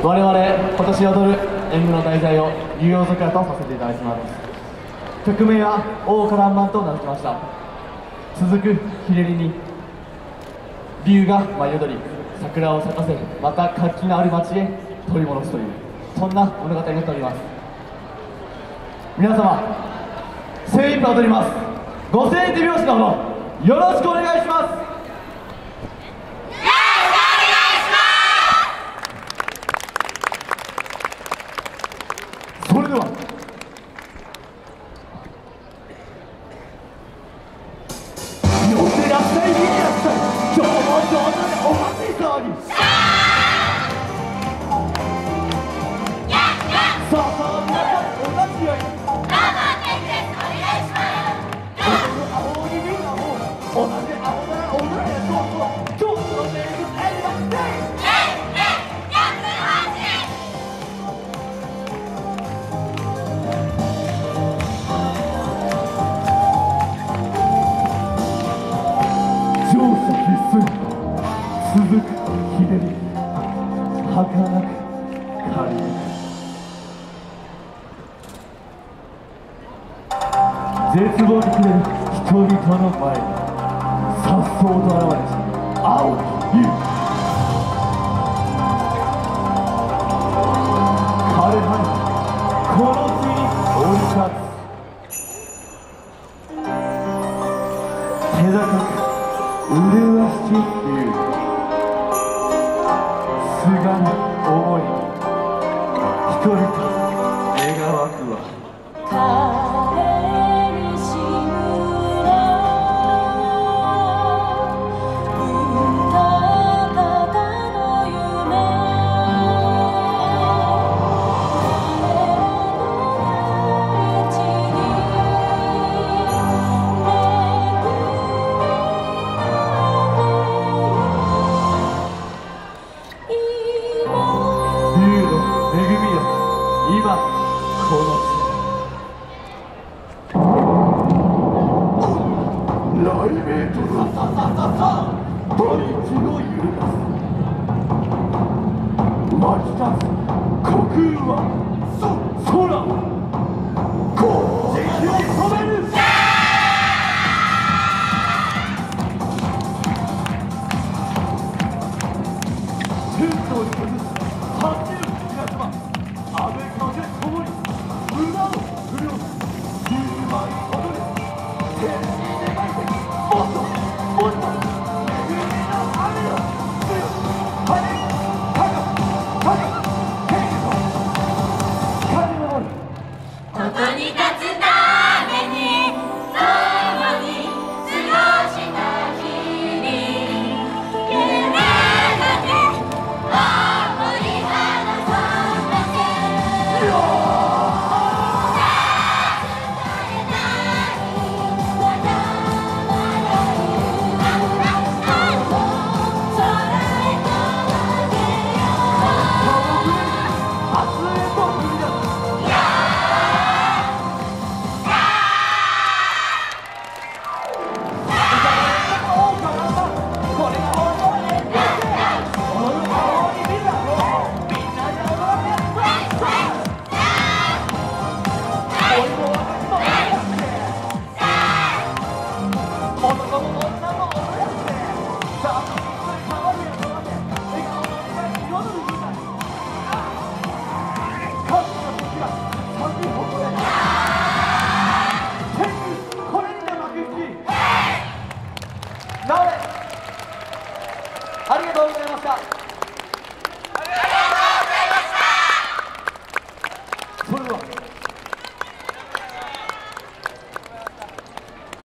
我々今年踊る演舞の題材を竜王桜とさせていただきます。曲名は大岡爛漫と名付けました。続くひねりに竜が舞い踊り桜を咲かせ、また活気のある街へ取り戻すという、そんな物語になっております。皆様精一杯踊ります。ご声援手拍子のほどよろしくお願いします。それでは寄せなさい、見なさい、今日も上手でお祭り騒ぎ。さあ皆さんお立ち会い、青に見る青、同じ青なら踊れそうそう、今日の名物エリバスデイ。続くひねり、儚く狩り抜く絶望に暮れる人々の前に颯爽と現れた青き竜。枯れ果てたこの地に降り立つ気高く麗しき竜。すがる思い人々願わくは今この雷鳴とさささささ鳥地を揺るがす。巻き立つ虚空は空こう敵を止める。天道に崩す8人の皆様、アメリカで共に村を振り下ろす。10万踊れ天使願いてもっともっと恵みの雨よ強く羽高く高く天気と風の守る。 ここに立つために共に過ごした日々、夢だけ思い離さない。 ありがとうございました。